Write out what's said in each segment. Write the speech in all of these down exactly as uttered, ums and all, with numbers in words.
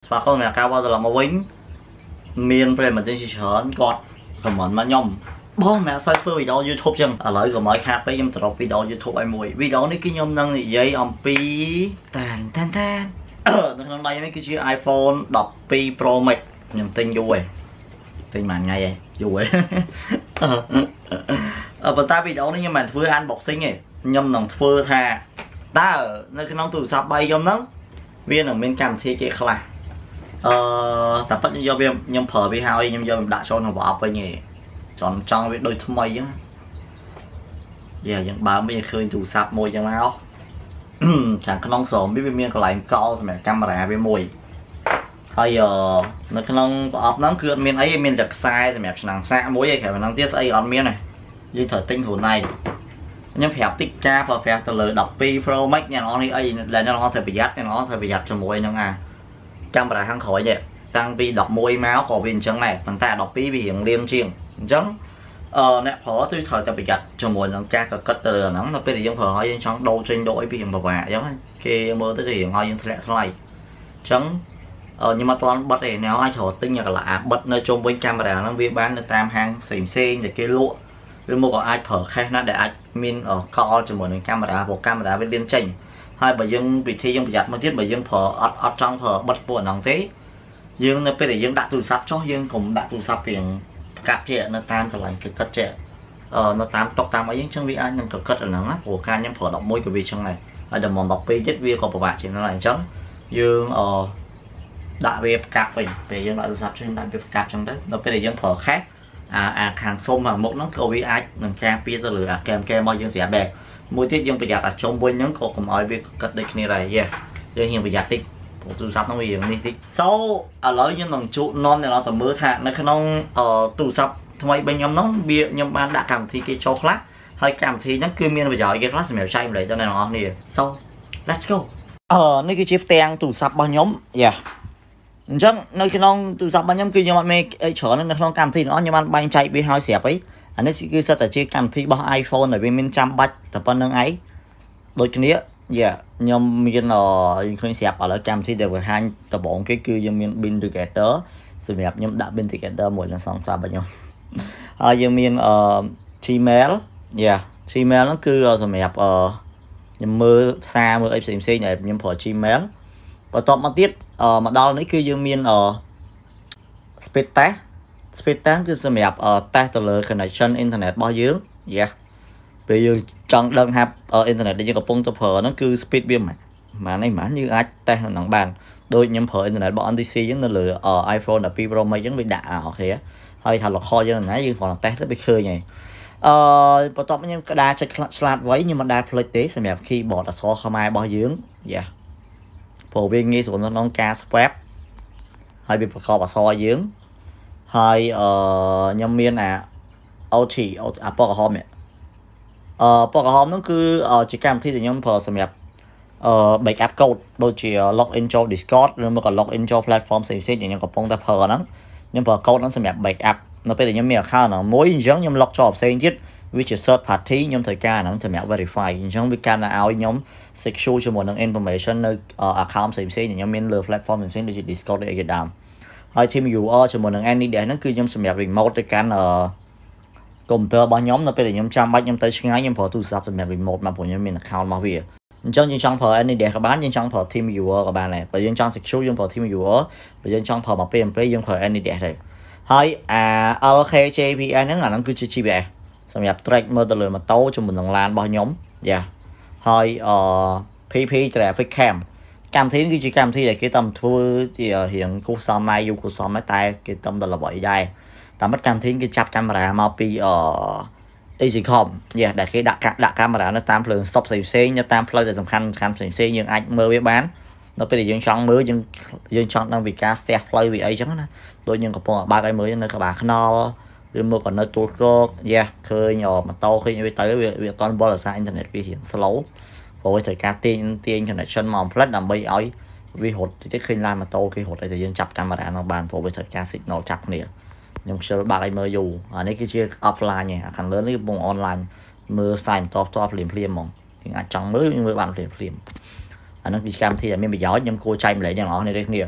và con mẹ cao bao giờ là một vĩnh miền về mà trên chỉ chớn gọt còn món mà nhom bố mẹ sai phơi video YouTube chừng à lợi của mọi khác với em tập video YouTube ai mùi video này cái nhom năng thì giấy ông pi tàn tàn tàn ở nó đây mấy cái chiếc iPhone đọc pi Pro Max nhầm tin vui tin màn ngay vậy vui ở phần ta video này nhưng mà vừa ăn bọc sinh này nhom nòng phơi thà ta ở nơi cái nón tủ sạp bay trong đó viên ở bên cạnh thì cái khla ờ tập bắt do viêm nhom phở với hai nhom do đã cho nó bỏไปnhỉ chọn trong với đôi thâm mây á giờ những bà bây giờ khơi tủ sạp môi chẳng nào chẳng có nón sồn biết viên còn lại co mẹ camera với môi bây giờ nó cái nón ọp nó cứ miền ấy miền giật sai mẹ nàng xa mối vậy phải năng tiết ấy on miền này như thời tinh thủ này nhưng phép tích ca và phép từ lời đọc pi Pro Max nhà nó đi ấy là nó thể bị dắt nó thể bị dắt cho môi nó à camera hăng khỏi vậy tăng pi đọc môi máu của viên chân này phần ta đọc pi vì hiện liên chiên giống ờ nè phở tôi thời ta bị gặt cho mùa nó ca cả cất từ nắng nó bây giờ dân phở hỏi dân chọn đâu trên đội bị hiện bảo vệ giống khi mơ tới thì hỏi dân sẽ lại chấm ờ nhưng mà toàn bắt để nếu ai thổi tinh nhạc là bật nơi trong bên camera nó viết bán nó tam hàng xỉm xe để cái lụa với một có ai phở khác nó để admin ở call cho một camera một camera bên liên trình hai bà dân vị thi dân bị giặt một tiết bà dân phở ở, ở trong phở bật bộ nắng thế dương nó bây giờ dân đã tụ sắp cho dương cũng đã tụ sắp hiện cắt trẻ nó tam trở lại cái cắt trẻ ờ nó tam tóc tam ở những chân vị anh nhưng thực cất ở nắng của ca nhóm phở đọc môi của vị trong này ở đầm mòn đọc pi chết vi của bạn chỉ nó là chấm dương ờ đã về cặp mình về dân đã tụ sắp cho nên đã về cặp trong đấy nó bây giờ dân phở khác à à hàng xôm mà một nó câu vi ai nằm ca pi tôi lừa kèm kèm bao dân sẽ bè môi tiết dân bây giờ là trong bên những cổ của mọi việc cất đây này này yeah dân hiện bây giờ tích của tụ sắp nó bị đi tích sau ở lối những đồng trụ non này nó tầm mưa thang nó nó ở tụ sắp thay bên nhóm nó bia nhưng ban đã cảm thấy cái cho class hơi cảm thấy nó cứ miên bây giờ cái class mèo chay đấy cho nên nó nè sau let's go ờ nơi cái chiếc tang tụ sắp bao nhóm yeah chắc nơi cái non tụ sắp bao nhóm kia nhưng mà mẹ chở nó nó cảm thấy nó nhưng mà ban chạy bị hơi xẹp ấy anh ấy cứ sao tại chưa cảm thấy bao iPhone ở bên bên trăm bách tập bên nâng ấy đôi cái nĩa dạ nhưng miền ở khơi xẹp ở lại cam thì đều phải hai tập bốn cái cư dân miền bên từ kẻ tớ sự đẹp nhưng đã bên từ kẻ tớ mỗi lần xong sao bao nhiêu ở dân miền ở Gmail dạ Gmail nó cứ ở rồi đẹp ở nhưng mưa xa mưa ép xê này nhưng phở Gmail và top mà tiết ở mà đo lấy cư dân miền ở speed test speed test cứ sự đẹp ở test từ connection internet bao nhiêu dạ bây giờ chọn đơn hạp ở internet để cho các phong tập hợp nó cứ speed biên mà mà này mà như ai tay nặng bàn đôi nhầm phở internet bọn tê xê giống như lừa ở iPhone là Pi Pro Max giống bị đạ họ thế hơi thật là kho cho nên nãy như còn là test bị khơi này ờ bắt top nhưng cái đa cho slide với nhưng mà đa play tế sẽ đẹp khi bỏ là so không ai bao dưỡng dạ phổ biến nghi xuống nó non ca swap hơi bị kho và so dưỡng hơi ờ nhâm miên à ô chỉ à bỏ hôm này ờ bỏ hôm nó cứ ờ chỉ cảm thấy thì nhóm phở sẽ đẹp ờ backup code đôi chỉ login cho Discord rồi mà còn login cho platform xịn xịn những cái phong tập phở nó nhưng phở code nó sẽ đẹp backup nó bây giờ nhóm mèo khá là mỗi giống nhóm log cho học sinh chứ vì chỉ search party nhóm thời ca nó sẽ mèo verify giống với can là ao nhóm secure cho một năng information nơi account xịn xịn nhóm miền lừa platform xịn xịn để Discord để cái đàmហើយ team viewer ជាមួយនឹង any ដែលហ្នឹងគឺខ្ញុំសម្រាប់ remote ទៅកាន់ computer របស់ខ្ញុំនៅពេលដែលខ្ញុំចាំបាច់ខ្ញុំទៅឆ្ងាយខ្ញុំប្រើទូរស័ព្ទសម្រាប់ remote មកព្រោះខ្ញុំមាន account របស់វាអញ្ចឹងយើងចង់ប្រើ any ដែលក៏បានយើងចង់ប្រើ team viewer ក៏បានដែរបើយើងចង់ secure យើងប្រើ team viewer បើយើងចង់ប្រើមកពេលពេលយើងប្រើ any ដែលទៅហើយអា แอล เค เจ พี เอส ហ្នឹងអាហ្នឹងគឺជា ជី พี เอส សម្រាប់ track មើលទៅលើម៉ូតូជាមួយនឹងឡានរបស់ខ្ញុំយ៉ាហើយអឺ พี พี traffic camកម្មវិធីនេះគឺជាកម្មវិធីដែលគេតាមធ្វើជារៀងគូសំណាយយូគូសំណាយតែគេតាមដល់ល្បីដែរតាមមិនកម្មវិធីគេចាប់កាមេរ៉ាមកពីអឺ Easycom យេដែលគេដាក់ដាក់កាមេរ៉ានៅតាមភ្លើង stop ផ្សេងៗនៅតាមផ្លូវដែលសំខាន់សំខាន់ផ្សេងៗយើងអាចមើលវាបានដល់ពេលដែលយើងចង់មើលយើងយើងចង់ដឹងពីការស្ទះផ្លូវវាអីចឹងណាដូចយើងកំពុងបើកឲ្យមើលនៅក្បាលខ្នល់ឬមើលក៏នៅទូលគោកយេឃើញម៉ូតូឃើញវាទៅវាវាអត់ទាន់បលសារអ៊ីនធឺណិតវារៀង slowព្រោះត្រូវការទាញទាញ connection មកផ្លិតដើម្បីឲ្យវារត់តិចឃើញឡានម៉ូតូគេរត់ឲ្យតែយើងចាប់កាមេរ៉ានោះបានព្រោះវាត្រូវការ signal ចាប់គ្នាខ្ញុំខ្ជិលបាក់ឲ្យមើលយូរអានេះគឺជា offline ឯខាងលើនេះកំពុង online មើលសាយបន្តផ្ទាល់ភ្លាមភ្លាមហ្មងយើងអាចចង់មើលយើងមើលបានភ្លាមភ្លាមអានោះគឺជាកម្មវិធីដែលមានប្រយោជន៍ខ្ញុំគួរចែកម្លែកទាំងអស់នេះដូចគ្នា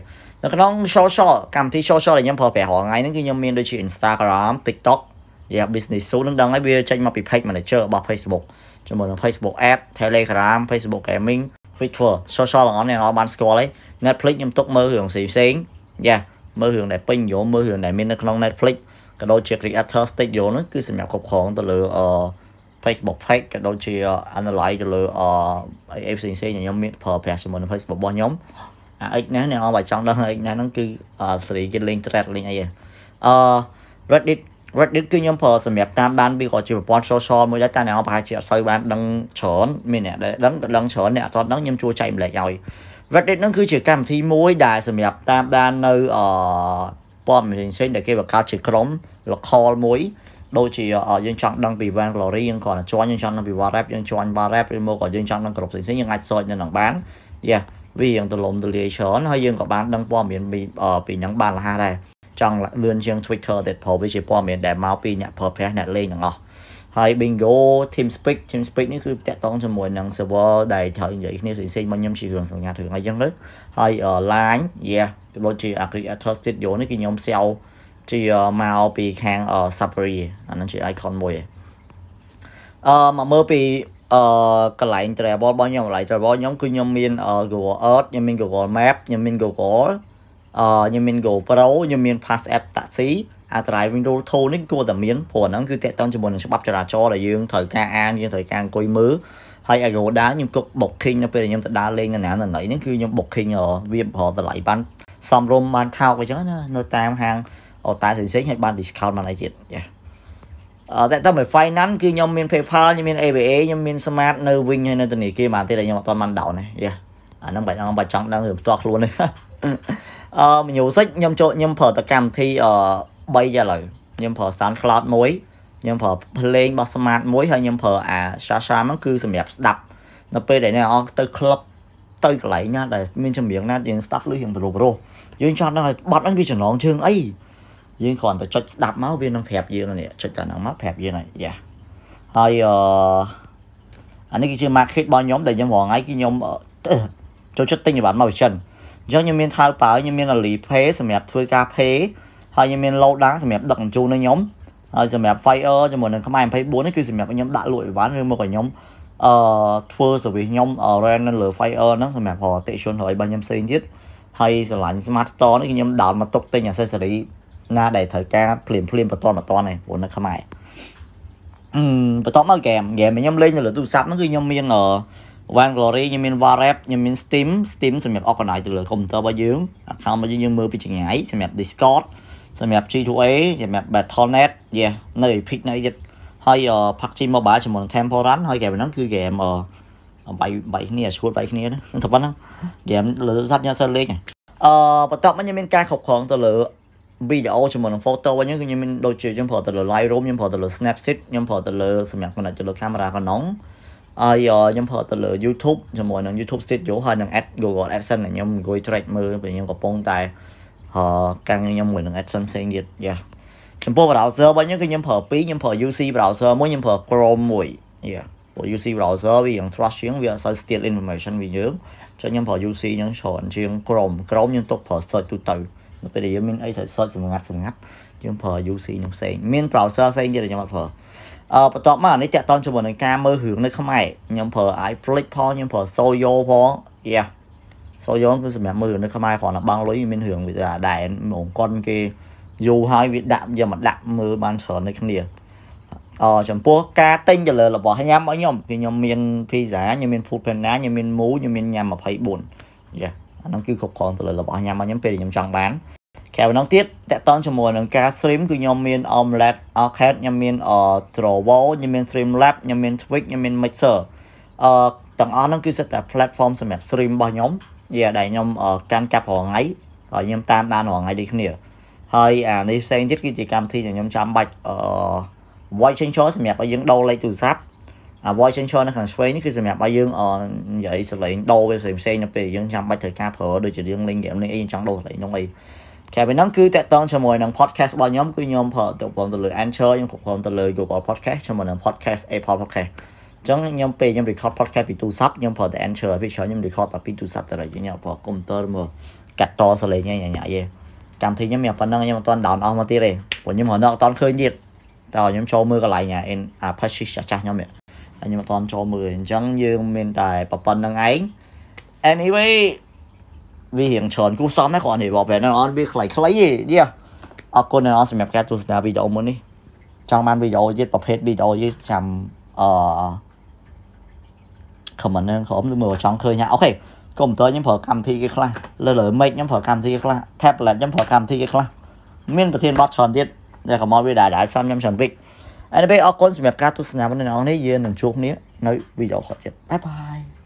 នៅក្នុង social កម្មវិធី social ដែលខ្ញុំប្រើប្រាស់រាល់ថ្ងៃហ្នឹងគឺខ្ញុំមានដូចជា Instagram TikTok ជា business suite ហ្នឹងដឹងហើយវាចេញមកពី page manager របស់ Facebook ជាមួយនឹង Facebook Ad Telegram Facebook Gaming Twitter social ទាំងអស់នេះអ្នកបានស្គាល់ហើយ Netflix ខ្ញុំទុកមើលរឿងផ្សេងផ្សេងយ៉ាមើលរឿងដែលពេញនិយមមើលរឿងដែលមាននៅក្នុង Netflix ក៏ដូចជា creator studio ហ្នឹងគឺសម្រាប់គ្រប់គ្រងទៅលើអឺ Facebook page ក៏ដូចជា analyze ទៅលើអឺអីផ្សេងផ្សេងខ្ញុំមានប្រើប្រាស់ជាមួយនឹង Facebook របស់ខ្ញុំអា X នេះអ្នកអត់បាច់ចង់ដឹង X នេះហ្នឹងគឺសេរីគេលេង thread លេងអីអឺ Reddit Reddit គឺខ្ញុំប្រើសម្រាប់តាមដានវាក៏ជាប្រព័ន្ធ social មួយដែរតែអ្នកអត់ប្រហែលជាអត់សូវបានដឹងច្រើនមានអ្នកដែលដឹងក៏ដឹងច្រើនអ្នកអត់ដឹងខ្ញុំជួយចែកម្លែកឲ្យ Reddit ហ្នឹងគឺជាកម្មវិធីមួយដែលសម្រាប់តាមដាននៅអឺព័ត៌មានផ្សេងៗដែលគេបង្កើតជាក្រុម local មួយដូចជាយើងចង់ដឹងពី Vainglory យើងគ្រាន់តែjoin យើងចង់ដឹងពី Warrap យើង join Warrap ឬមកក៏យើងចង់ដឹងក្រុមផ្សេងៗយើងអាច search នៅនឹងបានយ៉ាវាយើងទលំទលាយច្រើនហើយយើងក៏បានដឹងព័ត៌មានពីពីហ្នឹងបានរហ័សដែរចង់លឿនជាង Twitter ដែលព្រោះវាជាព័ត៌មានដែលមកពីអ្នកប្រើប្រាស់អ្នកលេងទាំងអស់ហើយ Bingo TeamSpeak TeamSpeak នេះគឺតាក់ទងជាមួយនឹង server ដែលត្រូវនិយាយគ្នាផ្សេងៗមកខ្ញុំជារឿងសញ្ញារឿងអីចឹងទៅហើយ Line យ៉ាដូចជា Creator Studio នេះគឺខ្ញុំសែវជាមកពីខាង Safari អាហ្នឹងជា icon មួយអឺមកមើលពីអឺកន្លែង travel របស់ខ្ញុំកន្លែង travel ខ្ញុំគឺខ្ញុំមាន Google Earth ខ្ញុំមាន Google Map ខ្ញុំមាន Google អឺខ្ញុំមាន GoPro ខ្ញុំមាន Pass App Taxi អា Driving Rule Tool នេះគួរតែមានព្រោះហ្នឹងគឺតាក់ទងជាមួយនឹងច្បាប់ចរាចរណ៍ដែលយើងត្រូវការអានយើងត្រូវការអង្គុយមើលហើយ Agoda ខ្ញុំទុក booking នៅពេលខ្ញុំទៅដើរលេងនៅណានៅណីហ្នឹងគឺខ្ញុំ booking វាប្រហែលតម្លៃបានសមរម្យបានថោកអញ្ចឹងណានៅតាមហាងអូតែផ្សេងៗឲ្យបាន discount បានអីទៀតយ៉ាអឺតែតាម finance គឺខ្ញុំមាន PayPal ខ្ញុំមាន a b a ខ្ញុំមាន Smart នៅវិញហើយនៅធនាគារបានទៀតតែខ្ញុំអត់ទាន់បានដោនទេយ៉ាអាហ្នឹងបាច់អង្គបាច់ចង់ដឹងរឿងផ្ទាល់ខ្លួនទេអឺ music ខ្ញុំចូលខ្ញុំប្រើទៅកម្មវិធីអឺបីយ៉ាងឥឡូវខ្ញុំប្រើ SoundCloud មួយខ្ញុំប្រើភ្លេងរបស់ Smart មួយហើយខ្ញុំប្រើអា Shasha ហ្នឹងគឺសម្រាប់ស្ដាប់នៅពេលដែលអ្នកអងទៅ club ទៅកន្លែងណាដែលមានចម្រៀងណាយើងស្ដាប់លឺយ៉ាងប្រុសប្រុសយើងចង់ដឹងឲ្យបត់ហ្នឹងវាចំណងជើងអីយើងគ្រាន់តែចុចស្ដាប់មកវានឹងប្រាប់យើងនេះចុចតែហ្នឹងមកប្រាប់យើងហើយយ៉ាហើយអឺអានេះគឺជា market របស់ខ្ញុំដែលខ្ញុំរងថ្ងៃគឺខ្ញុំចូលចិត្តទិញបាត់មកពីចិនអញ្ចឹងខ្ញុំមានថៅប៉ៅខ្ញុំមាន Alipay សម្រាប់ធ្វើការ pay ហើយខ្ញុំមាន load ដាក់សម្រាប់ដឹកជញ្ជូនឲ្យខ្ញុំហើយសម្រាប់ Fire ជាមួយនឹងខ្មែរ ยี่สิบสี่ នេះគឺសម្រាប់ខ្ញុំដាក់លក់អីវ៉ាន់ឬមកឲ្យខ្ញុំអឺធ្វើ service ខ្ញុំ run នៅលើ Fire ហ្នឹងសម្រាប់ប្រតិជនហើយរបស់ខ្ញុំផ្សេងទៀតហើយស្រឡាញ់ Smart Store នេះខ្ញុំដោនមកទុកទិញ accessory ណាដែលត្រូវការភ្លាមភ្លាមបន្តបន្តហ្នឹងព្រោះនៅខ្មែរអឺបន្ទាប់មក game game ខ្ញុំលេងនៅលើទូរស័ព្ទហ្នឹងគឺខ្ញុំមាន Vainglory ខ្ញុំមាន Warrap ខ្ញុំមាន Steam Steam សម្រាប់ organize ទៅលើ computer របស់យើង account របស់យើងយើងមើលពីចម្ងាយសម្រាប់ Discord សម្រាប់ G two A សម្រាប់ Battle dot net យ៉ានៅ Epic នៅទៀតហើយ pê u b g Mobile ជាមួយនឹង Temple Run ហើយ game ហ្នឹងគឺ game បាយបាយគ្នាឈួតបាយគ្នាណាតែប៉ុណ្ណឹង game លើទូរស័ព្ទខ្ញុំសើលេងអឺបន្ទាប់មកខ្ញុំមានការគ្រប់គ្រងទៅលើ video ជាមួយនឹង photo វិញគឺខ្ញុំមានដូចជាខ្ញុំប្រើទៅលើ Lightroom ខ្ញុំប្រើទៅលើ Snapseed ខ្ញុំប្រើទៅលើសម្រាប់ connect ទៅលើ camera កណ្ដុងហើយខ្ញុំប្រើទៅលើ YouTube ជាមួយនឹង YouTube Studio ហើយនឹង Ad Google AdSense ខ្ញុំអង្គុយ track មើលពេលខ្ញុំកំពុងតែអឺកាំងខ្ញុំមួយនឹង AdSense ផ្សេងទៀតយ៉ាចំពោះ browser របស់ខ្ញុំគឺខ្ញុំប្រើពីរខ្ញុំប្រើ ยู ซี browser មួយខ្ញុំប្រើ Chrome មួយយ៉ាព្រោះ ยู ซี browser វាយ៉ាង trust ជាងវាអត់សូវ steal information វាយើងចឹងខ្ញុំប្រើ ยู ซี ខ្ញុំច្រើនជាង Chrome Chrome ខ្ញុំទុកប្រើ search ទូទៅនៅពេលដែលយើងមានអីត្រូវ search សម្ងាត់សម្ងាត់យើងប្រើ ยู ซี ខ្ញុំផ្សេងមាន browser ផ្សេងទៀតខ្ញុំអត់ប្រើអឺបន្ទាប់មកអានេះតាក់ទងជាមួយនឹងការមើលរឿងនៅខ្មែរខ្ញុំប្រើ iFlix ផងខ្ញុំប្រើ Soyo ផងយ៉ា Soyo គឺសម្រាប់មើលរឿងនៅខ្មែរគ្រាន់តែបង់លុយមានរឿងវាដែរហ្មងគាត់គេយូរហើយវាដាក់យកមកដាក់មើលបានច្រើនដូចគ្នាអឺចំពោះការទិញទៅលើរបស់ញ៉ាំរបស់ខ្ញុំគឺខ្ញុំមាន pizza ខ្ញុំមាន food panda ខ្ញុំមាន Moo ខ្ញុំមានញ៉ាំยี่สิบสี่យ៉ាអាហ្នឹងគឺគ្រប់គ្រងទៅលើរបស់ញ៉ាំរបស់ខ្ញុំពេលខ្ញុំចង់បានក្រៅហ្នឹងទៀតតាក់ទងជាមួយនឹងការ stream គឺខ្ញុំមាន Omelette Arcade ខ្ញុំមាន Trovo ខ្ញុំមាន Streamlabs ខ្ញុំមាន Twitch ខ្ញុំមាន Mixer អឺទាំងអស់ហ្នឹងគឺសិតតែ platform សម្រាប់ stream របស់ខ្ញុំយ៉ាដែលខ្ញុំកាន់កាប់រាល់ថ្ងៃហើយខ្ញុំតាមដានរាល់ថ្ងៃដូចគ្នាហើយអានេះផ្សេងទៀតគឺជាកម្មវិធីដែលខ្ញុំចាំបាច់អឺ voice changer សម្រាប់ឲ្យយើងដូរលេខទូរស័ព្ទអា voice changer នៅខាងឆ្វេងនេះគឺសម្រាប់ឲ្យយើងនិយាយសលេងដូរវាផ្សេងផ្សេងនៅពេលយើងចាំបាច់ត្រូវការប្រើដូចជារឿងលេងហ្គេមនេះអីចង់ដូរសលេងនោះអីក្រៅពីហ្នឹងគឺតាក់ទងជាមួយនឹង podcast របស់ខ្ញុំគឺខ្ញុំប្រើទៅព្រមទៅលើ Anchor ខ្ញុំគ្រប់គ្រងទៅលើ Google Podcast ជាមួយនឹង podcast Apple Podcast អញ្ចឹងខ្ញុំពេលខ្ញុំ record podcast ពីទូរស័ព្ទខ្ញុំប្រើតែ Anchor ពីច្រើនខ្ញុំ record តែពីទូរស័ព្ទទៅហើយខ្ញុំប្រើ computer មើលកាត់តសលេងញ៉ៃញ៉ៃយេកម្មវិធីខ្ញុំមានប៉ុណ្ណឹងខ្ញុំមិនទាន់ដោនអស់មកទៀតទេព្រោះខ្ញុំរហូតអត់ទាន់ឃើញទៀតតែខ្ញុំចូលមើលកន្លែងអាអា Apache ចាស់ចាស់ខ្ញុំនេះខ្ញុំអត់ទាន់ចូលមើលអញ្ចឹងយើងមានតែប៉ុណ្្នឹងឯង anyway វារៀងច្រើនគូសំណាស់គ្រាន់តែบอกបែរហ្នឹងអត់វាខ្លីៗទេយេអរគុណអ្នកនរសម្រាប់ការទស្សនាវីដេអូមុននេះចង់បានវីដេអូទៀតប្រភេទវីដេអូទៀតចាំអឺ comment ហ្នឹងក្រុមមើលចង់ឃើញហ่าអូខេកុំព្យូទ័រខ្ញុំប្រើកម្មវិធីគេខ្លះលើលើ mic ខ្ញុំប្រើកម្មវិធីគេខ្លះ tablet ខ្ញុំប្រើកម្មវិធីគេខ្លះមានប្រធានបទច្រើនទៀតតែកុំឲ្យវាដែរដែរខ្ញុំច្រើនពេក anyway អរគុណសម្រាប់ការទស្សនារបស់អ្នកនរនេះយើងនឹងជួបគ្នានៅវីដេអូក្រោយទៀតបាយបាយ